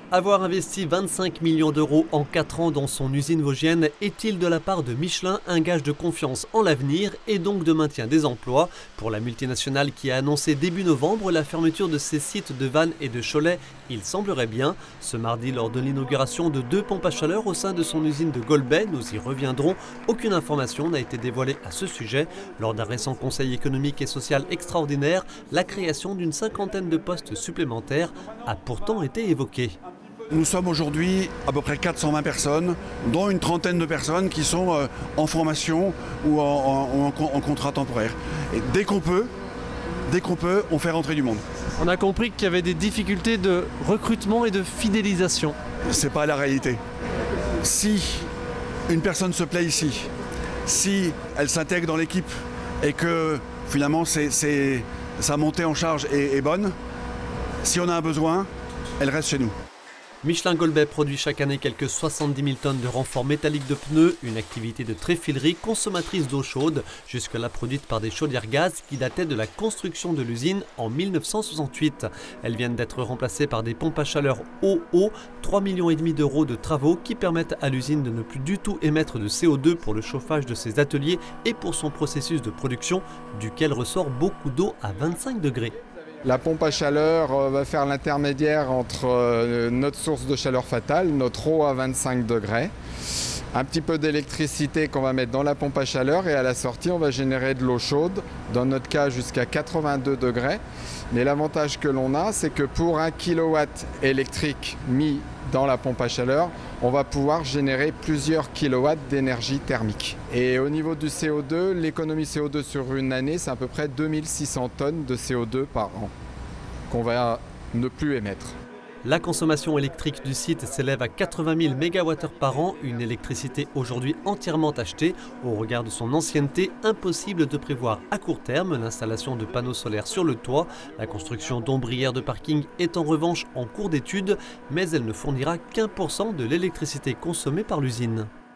Avoir investi 25 millions d'euros en 4 ans dans son usine vosgienne est-il de la part de Michelin un gage de confiance en l'avenir et donc de maintien des emplois? Pour la multinationale qui a annoncé début novembre la fermeture de ses sites de Vannes et de Cholet, il semblerait bien. Ce mardi, lors de l'inauguration de 2 pompes à chaleur au sein de son usine de Golbey, nous y reviendrons, aucune information n'a été dévoilée à ce sujet. Lors d'un récent conseil économique et social extraordinaire, la création d'une 50aine de postes supplémentaires a pourtant été évoquée. Nous sommes aujourd'hui à peu près 420 personnes, dont une trentaine de personnes qui sont en formation ou en contrat temporaire. Et dès qu'on peut, on fait rentrer du monde. On a compris qu'il y avait des difficultés de recrutement et de fidélisation. C'est pas la réalité. Si une personne se plaît ici, si elle s'intègre dans l'équipe et que finalement sa montée en charge est bonne, si on a un besoin, elle reste chez nous. Michelin Golbey produit chaque année quelques 70 000 tonnes de renforts métalliques de pneus, une activité de tréfilerie consommatrice d'eau chaude, jusque-là produite par des chaudières gaz qui dataient de la construction de l'usine en 1968. Elles viennent d'être remplacées par des pompes à chaleur eau-eau, 3,5 millions d'euros de travaux qui permettent à l'usine de ne plus du tout émettre de CO2 pour le chauffage de ses ateliers et pour son processus de production, duquel ressort beaucoup d'eau à 25 degrés. La pompe à chaleur va faire l'intermédiaire entre notre source de chaleur fatale, notre eau à 25 degrés, un petit peu d'électricité qu'on va mettre dans la pompe à chaleur et à la sortie on va générer de l'eau chaude, dans notre cas jusqu'à 82 degrés. Mais l'avantage que l'on a, c'est que pour 1 kW électrique mis dans la pompe à chaleur, on va pouvoir générer plusieurs kilowatts d'énergie thermique. Et au niveau du CO2, l'économie CO2 sur une année, c'est à peu près 2600 tonnes de CO2 par an qu'on va ne plus émettre. La consommation électrique du site s'élève à 80 000 MWh par an, une électricité aujourd'hui entièrement achetée. Au regard de son ancienneté, impossible de prévoir à court terme l'installation de panneaux solaires sur le toit. La construction d'ombrières de parking est en revanche en cours d'étude, mais elle ne fournira qu'1% de l'électricité consommée par l'usine.